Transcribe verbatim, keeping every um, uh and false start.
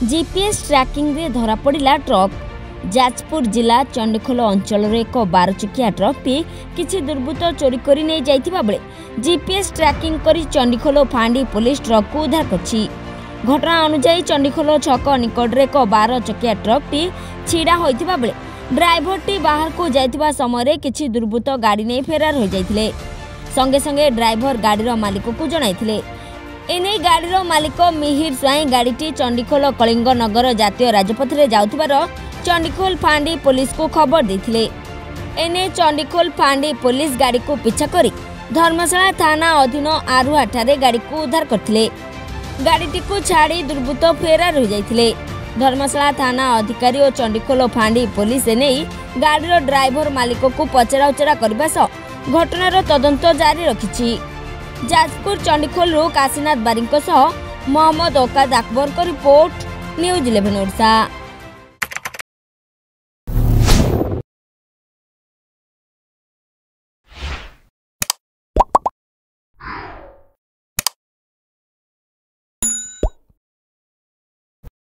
GPS tracking रे धरा पड़ा ट्रक। जाजपुर जिला चंडीखोल अंचल एक बार चकिया ट्रकटी किसी दुर्बृत्त चोरी कर नहीं जाइथिबा बेले जीपीएस ट्रैकिंग करी चंडीखोल फांडी पुलिस ट्रक को उद्धार करछि। घटना अनुसार चंडीखोल छक निकट एक बार चकिया ट्रकटी छिड़ा होइथिबा बेले ड्राइवरटी बाहर को जाइथिबा समय किसी दुर्बृत्त गाड़ी नहीं फेरार हो जाइथिले। संगे संगे ड्राइवर गाड़ीर मालिक को जणाइथिले। एने गाड़ीर मालिक मिहिर स्वाई गाड़ीटी चंडीखोल कलिंग नगर जातीय राजपथ रे जाउथिबार चंडीखोल फांडी पुलिस को खबर देथिले। एने चंडीखोल फांडी पुलिस गाड़ी को पीछा करी धर्मशाला थाना अधीन आरुहा ठारे गाड़ी को उद्धार करथिले। गाड़ीटी को छाड़ी दुर्बृत्त फेरार हो जाइथिले। धर्मशाला थाना अधिकारी और चंडीखोल फांडी पुलिस एने गाड़ीर ड्राइवर मालिक को पचरा उचरा करबा सह घटनार तदंत जारी रखिछि। जाजपुर चंडीखोल काशीनाथ बारिक मोहम्मद ओकाद अकबर को रिपोर्ट न्यूज इलेवन ओडिशा।